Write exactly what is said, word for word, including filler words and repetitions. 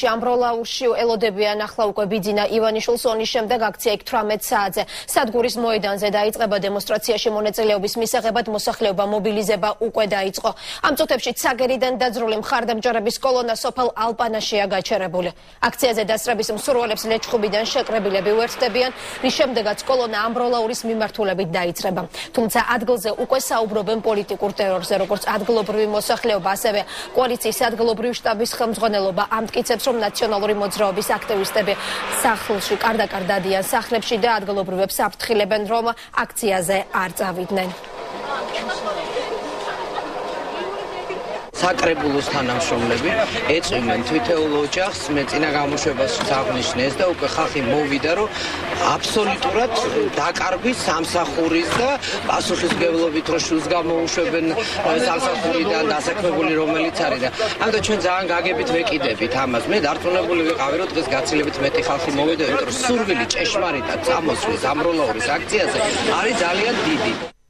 ამბროლაურში ელოდებიან ახლა უკვე ბიძინა ივანიშვილს ონის შემდეგ აქცია იქ თვრამეტ საათზე სადგურის მოედანზე დაიწყება დემონსტრაციაში მონაწილეობის მისაღებად მოსახლეობა მობილიზება უკვე დაიწყო. Ამ წუთებში ცაგერიდან დაძრული მხარდამჭერების კოლონა სოფელ ალპანაშია გაჩერებული. აქციაზე დასწრების მსურველებს ლეჩხუბიდან შეკრებილები უერთდებიან, რის შემდეგაც კოლონა ამბროლაურის მიმართულებით დაიწყება. Თუმცა ადგილზე უკვე საუბრობენ პოლიტიკურ ტერორზე, როგორც ადგილობრივი მოსახლეობა, ასევე კოალიციის ადგილობრივი შტაბის ხელმძღვანელობა ამტკიცებს, რომ ნაციონალური მოძრაობის აქტივისტები სახლში კარდაკარ დადიან სახლებში და ადგილობრივებს აფრთხილებენ, რომ აქციაზე არ წავიდნენ. საკრებულოს თანამშრომლები ეწვიმენ თითოეულ ოჯახს, მე წინა გამოშვებაში აღნიშნეს და უკვე ხალხი მოვიდა, რომ აბსოლუტურად დაკარგვის სამსახურის და პასუხისმგებლობით რომ შულს გამოუშვებენ სამსახურიდან დასაქმებული რომელიც არის და ამიტომ ჩვენ ძალიან გაგებით ვეკიდებით ამას. მე დარწმუნებული ვიყავი, რომ დღეს გაცილებით მეტი ხალხი მოვიდა, იმიტომ რომ სურვილი ჭეშმარიტად წამოსვლის ამბროლაურის აქციაზე არის ძალიან დიდი.